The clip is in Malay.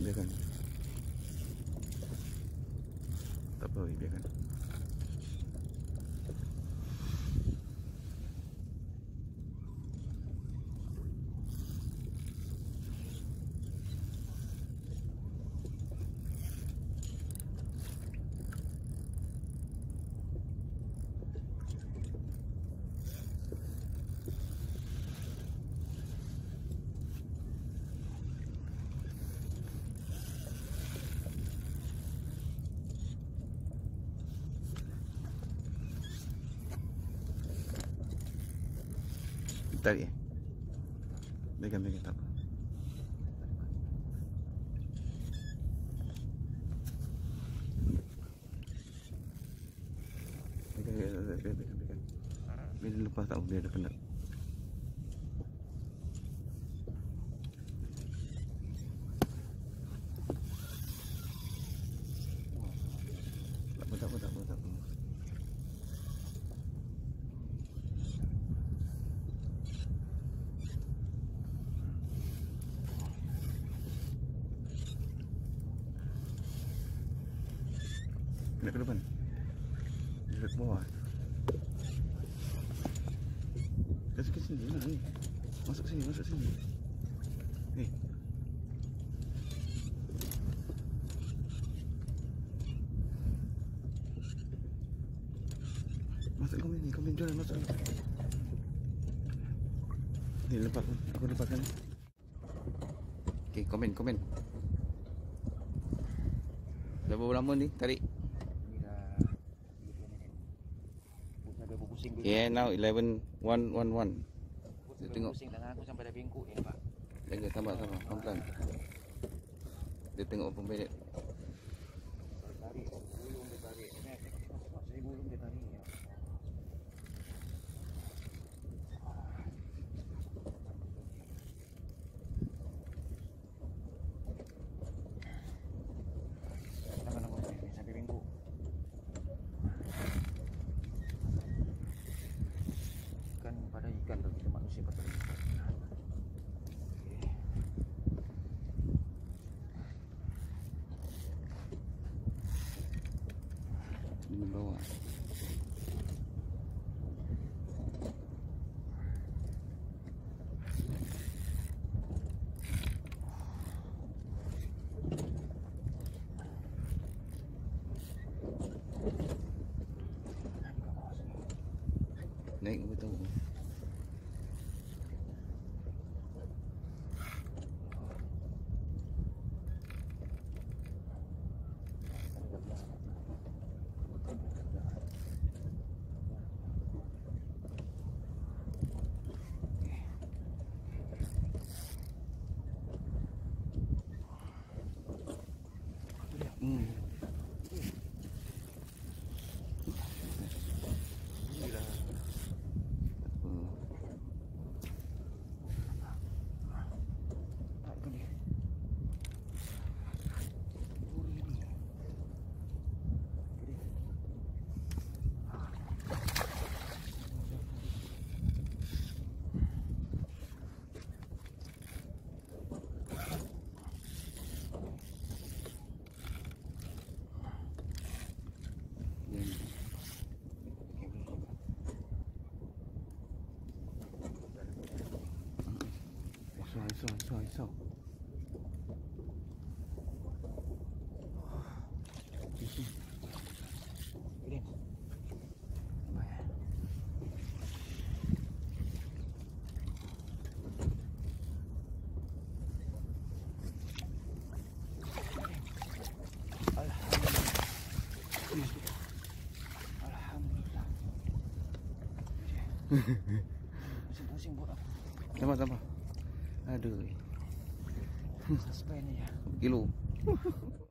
biarkan. Tak apa, biarkan. Tarik. Biarkan tak apa. Biarkan. Biar dia lepas tak apa, biar dia penat. Tak apa. Nak ke depan? Dia ke bawah. Ke sini lah ni. Masuk sini. Ni. Masuk komen jualan masuk. Ni lepas aku lepaskan. Okey, komen. Dah berapa lama ni tarik? Yeah, now 11:111. Dia tengok pusing tangan aku sampai dah bengkok ni, nampak. Jaga sabar pelan-pelan. Dia tengok berapa minit. Tarik, gulung dia tarik. Saya gulung dia tarik. Sampai bengkok. Pada ikan tu kita manusia pada ikan. Ini bawah. Naik apa tahu. Risau. Ini. Alhamdulillah. Pusing buat aku. Tambah. Aduh. Suspend ni ya. Kilo.